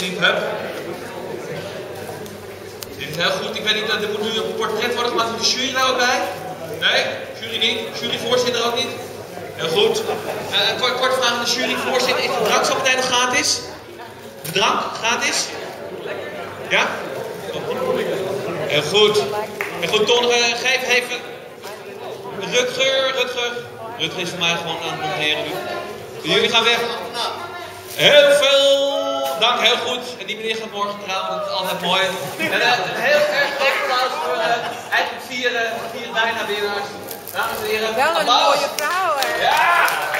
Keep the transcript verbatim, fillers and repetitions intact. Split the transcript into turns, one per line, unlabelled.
niet. Hup. Dit is heel goed. Ik weet niet, er moet nu een portret worden gemaakt van de jury nou ook bij. Nee, jury niet. Juryvoorzitter ook niet. Heel goed. Uh, een kort, kort vraag aan de juryvoorzitter. Is de drank zo meteen nog gratis? De drank gratis? Ja? Heel goed. Heel goed, Ton, uh, geef even. Rutger, Rutger. Rutger is voor mij gewoon aan het monteren nu. Jullie gaan weg. Heel veel dank, heel goed. En die meneer gaat morgen trouwen, dat is altijd mooi. En uh, een heel erg groot applaus voor uh, eigenlijk vier, uh, vier bijna winnaars. Dames en heren.
Wel een mooie vrouw, hè?
Ja!